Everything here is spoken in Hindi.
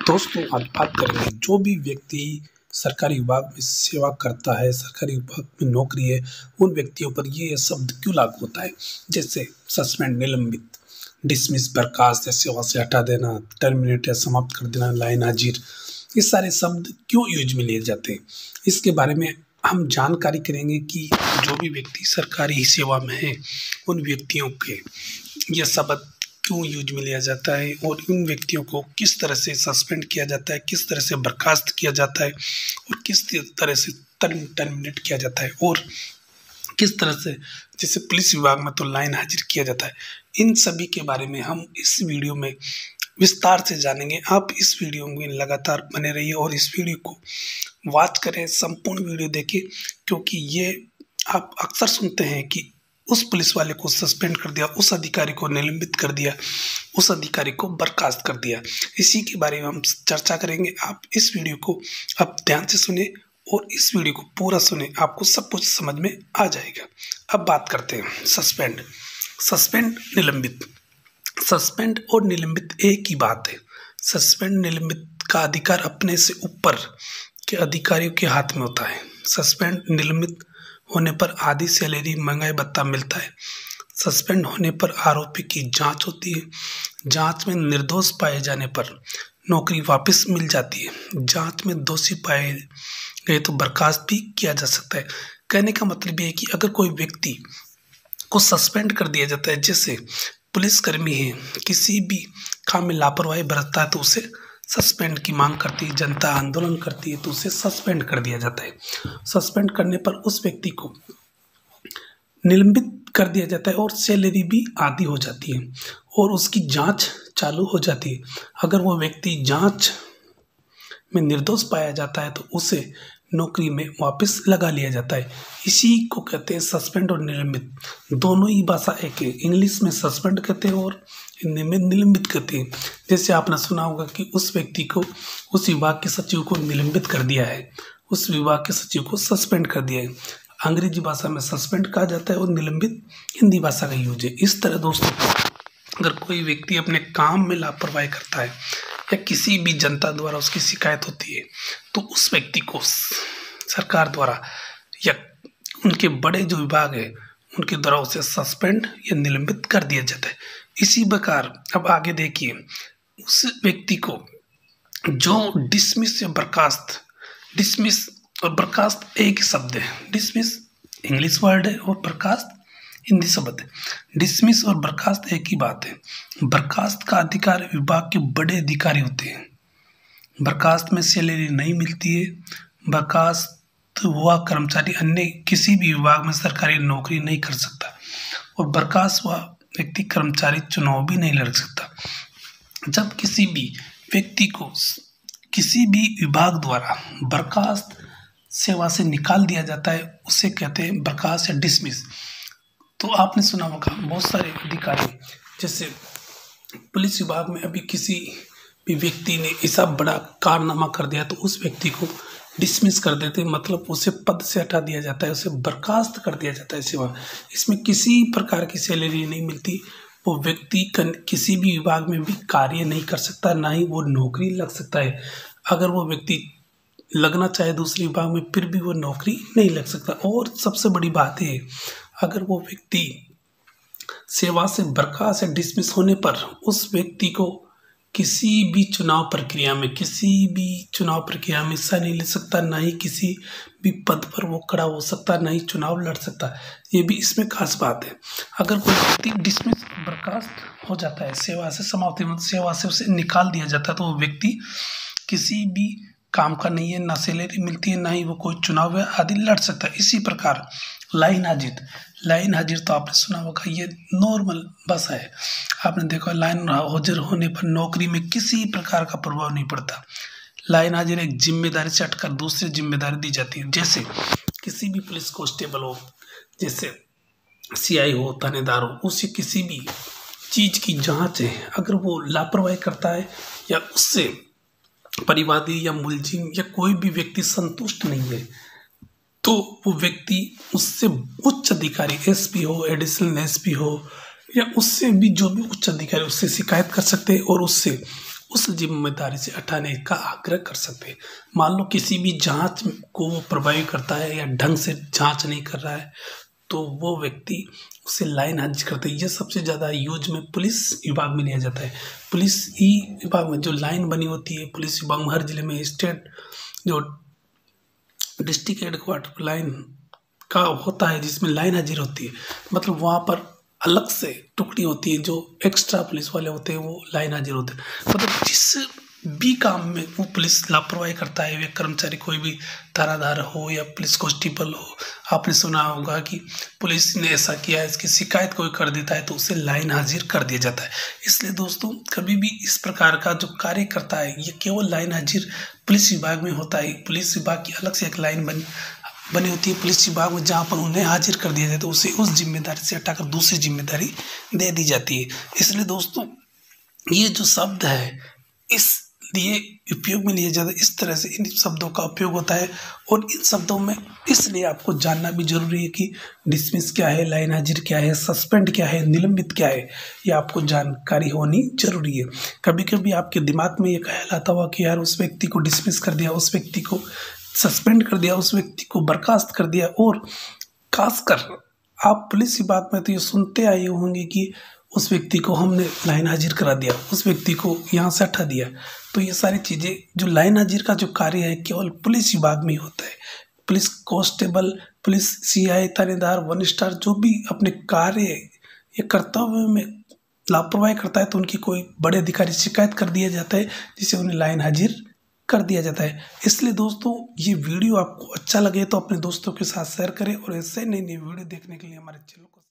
दोस्तों आज बात करेंगे जो भी व्यक्ति सरकारी विभाग में सेवा करता है, सरकारी विभाग में नौकरी है, उन व्यक्तियों पर ये शब्द क्यों लागू होता है। जैसे सस्पेंड, निलंबित, डिसमिस, बर्खास्त या सेवा से हटा देना, टर्मिनेट या समाप्त कर देना, लाइन हाजिर, ये सारे शब्द क्यों यूज में लिए जाते हैं। इसके बारे में हम जानकारी करेंगे कि जो भी व्यक्ति सरकारी सेवा में है उन व्यक्तियों के ये शब्द क्यों यूज में लिया जाता है और उन व्यक्तियों को किस तरह से सस्पेंड किया जाता है, किस तरह से बर्खास्त किया जाता है और किस तरह से टर्मिनेट किया जाता है और किस तरह से जैसे पुलिस विभाग में तो लाइन हाजिर किया जाता है। इन सभी के बारे में हम इस वीडियो में विस्तार से जानेंगे। आप इस वीडियो में लगातार बने रहिए और इस वीडियो को वॉच करें, संपूर्ण वीडियो देखें, क्योंकि ये आप अक्सर सुनते हैं कि उस पुलिस वाले को सस्पेंड कर दिया, उस अधिकारी को निलंबित कर दिया, उस अधिकारी को बर्खास्त कर दिया। इसी के बारे में हम चर्चा करेंगे। आप इस वीडियो को अब ध्यान से सुने और इस वीडियो को पूरा सुने, आपको सब कुछ समझ में आ जाएगा। अब बात करते हैं सस्पेंड, निलंबित। सस्पेंड और निलंबित एक ही बात है। सस्पेंड, निलंबित का अधिकार अपने से ऊपर के अधिकारियों के हाथ में होता है। सस्पेंड, निलंबित होने पर आधी सैलरी, महंगाई भत्ता मिलता है। सस्पेंड होने पर आरोपी की जांच होती है। जांच में निर्दोष पाए जाने पर नौकरी वापस मिल जाती है। जांच में दोषी पाए गए तो बर्खास्त भी किया जा सकता है। कहने का मतलब ये है कि अगर कोई व्यक्ति को सस्पेंड कर दिया जाता है, जैसे पुलिसकर्मी है, किसी भी काम में लापरवाही बरतता है तो उसे सस्पेंड की मांग करती है, जनता आंदोलन करती है तो उसे सस्पेंड कर दिया जाता है। सस्पेंड करने पर उस व्यक्ति को निलंबित कर दिया जाता है और सैलरी भी आधी हो जाती है और उसकी जांच चालू हो जाती है। अगर वो व्यक्ति जांच में निर्दोष पाया जाता है तो उसे नौकरी में वापस लगा लिया जाता है। इसी को कहते हैं सस्पेंड और निलंबित। दोनों ही भाषा एक है। इंग्लिश में सस्पेंड कहते हैं और हिंदी में निलंबित कहते हैं। जैसे आपने सुना होगा कि उस व्यक्ति को, उस विभाग के सचिव को निलंबित कर दिया है, उस विभाग के सचिव को सस्पेंड कर दिया है। अंग्रेजी भाषा में सस्पेंड कहा जाता है और निलंबित हिंदी भाषा का यूज है। इस तरह दोस्तों, अगर कोई व्यक्ति अपने काम में लापरवाही करता है या किसी भी जनता द्वारा उसकी शिकायत होती है तो उस व्यक्ति को सरकार द्वारा या उनके बड़े जो विभाग है उनके द्वारा उसे सस्पेंड या निलंबित कर दिया जाता है। इसी प्रकार अब आगे देखिए, उस व्यक्ति को जो डिसमिस या बर्खास्त, डिसमिस और बर्खास्त एक ही शब्द है। डिसमिस इंग्लिश वर्ड है और बर्खास्त हिंदी शब्द है। डिसमिस और बर्खास्त एक ही बात है। बर्खास्त का अधिकार विभाग के बड़े अधिकारी होते हैं। बर्खास्त में सैलरी नहीं मिलती है। बर्खास्त हुआ कर्मचारी अन्य किसी भी विभाग में सरकारी नौकरी नहीं कर सकता और बर्खास्त हुआ व्यक्ति कर्मचारी चुनाव भी नहीं लड़ सकता। जब किसी भी व्यक्ति को किसी भी विभाग द्वारा बर्खास्त सेवा से निकाल दिया जाता है उसे कहते हैं बर्खास्त या डिसमिस। तो आपने सुना होगा बहुत सारे अधिकारी, जैसे पुलिस विभाग में अभी किसी भी व्यक्ति ने ऐसा बड़ा कारनामा कर दिया तो उस व्यक्ति को डिसमिस कर देते हैं, मतलब उसे पद से हटा दिया जाता है, उसे बर्खास्त कर दिया जाता है सेवा। इसमें किसी प्रकार की सैलरी नहीं मिलती। वो व्यक्ति किसी भी विभाग में भी कार्य नहीं कर सकता, ना ही वो नौकरी लग सकता है। अगर वो व्यक्ति लगना चाहे दूसरे विभाग में फिर भी वो नौकरी नहीं लग सकता। और सबसे बड़ी बात है, अगर वो व्यक्ति सेवा से बर्खास्त या डिसमिस होने पर उस व्यक्ति को किसी भी चुनाव प्रक्रिया में हिस्सा नहीं ले सकता, ना ही किसी भी पद पर वो खड़ा हो सकता, ना ही चुनाव लड़ सकता। ये भी इसमें खास बात है। अगर कोई व्यक्ति डिसमिस, बर्खास्त हो जाता है, सेवा से समाप्ति, मतलब सेवा से उसे निकाल दिया जाता है, तो वो व्यक्ति किसी भी काम का नहीं है, ना सैलरी मिलती है, ना ही वो कोई चुनाव आदि लड़ सकता है। इसी प्रकार लाइन हाजिर तो आपने सुना होगा, ये नॉर्मल भाषा है। आपने देखा लाइन हाजिर होने पर नौकरी में किसी प्रकार का प्रभाव नहीं पड़ता। लाइन हाजिर एक जिम्मेदारी से हटकर दूसरी जिम्मेदारी दी जाती है। जैसे किसी भी पुलिस कांस्टेबल हो, जैसे सीआई हो, थानेदार हो, उसे किसी भी चीज़ की जांच है, अगर वो लापरवाही करता है या उससे परिवादी या मुलजिम या कोई भी व्यक्ति संतुष्ट नहीं है तो वो व्यक्ति उससे उच्च अधिकारी, एसपी हो, एडिशनल एसपी हो या उससे भी जो भी उच्च अधिकारी, उससे शिकायत कर सकते हैं और उससे उस जिम्मेदारी से हटाने का आग्रह कर सकते हैं। मान लो किसी भी जांच को वो प्रभावी करता है या ढंग से जांच नहीं कर रहा है, तो वो व्यक्ति उसे लाइन हाजिर करते हैं। ये सबसे ज़्यादा यूज में पुलिस विभाग में लिया जाता है। पुलिस ही विभाग में जो लाइन बनी होती है, पुलिस विभाग में हर जिले में स्टेट जो डिस्ट्रिक्ट हेडक्वार्टर लाइन का होता है, जिसमें लाइन हाजिर होती है, मतलब वहाँ पर अलग से टुकड़ी होती है, जो एक्स्ट्रा पुलिस वाले होते हैं वो लाइन हाजिर होते हैं। मतलब जिस भी काम में वो पुलिस लापरवाही करता है, वे कर्मचारी कोई भी थानादार हो या पुलिस कांस्टेबल हो, आपने सुना होगा कि पुलिस ने ऐसा किया, इसकी शिकायत कोई कर देता है तो उसे लाइन हाजिर कर दिया जाता है। इसलिए दोस्तों कभी भी इस प्रकार का जो कार्य करता है, ये केवल लाइन हाजिर पुलिस विभाग में होता है। पुलिस विभाग की अलग से एक लाइन बनी होती है पुलिस विभाग में, जहाँ पर उन्हें हाजिर कर दिया जाए तो उसे उस जिम्मेदारी से हटाकर दूसरी जिम्मेदारी दे दी जाती है। इसलिए दोस्तों ये जो शब्द है इसलिए उपयोग में लिए जाते, इस तरह से इन शब्दों का उपयोग होता है। और इन शब्दों में इसलिए आपको जानना भी जरूरी है कि डिसमिस क्या है, लाइन हाजिर क्या है, सस्पेंड क्या है, निलंबित क्या है, ये आपको जानकारी होनी जरूरी है। कभी कभी आपके दिमाग में ये ख्याल आता हुआ कि यार उस व्यक्ति को डिसमिस कर दिया, उस व्यक्ति को सस्पेंड कर दिया, उस व्यक्ति को बर्खास्त कर दिया, और खासकर आप पुलिस विभाग में तो ये सुनते आए होंगे कि उस व्यक्ति को हमने लाइन हाजिर करा दिया, उस व्यक्ति को यहाँ से हटा दिया। तो ये सारी चीज़ें, जो लाइन हाजिर का जो कार्य है, केवल पुलिस विभाग में ही होता है। पुलिस कांस्टेबल, पुलिस सीआई, थानेदार, वन स्टार जो भी अपने कार्य या कर्तव्य में लापरवाही करता है तो उनकी कोई बड़े अधिकारी शिकायत कर दिया जाता है, जिसे उन्हें लाइन हाजिर कर दिया जाता है। इसलिए दोस्तों ये वीडियो आपको अच्छा लगे तो अपने दोस्तों के साथ शेयर करें, और ऐसे नई नई वीडियो देखने के लिए हमारे चैनल को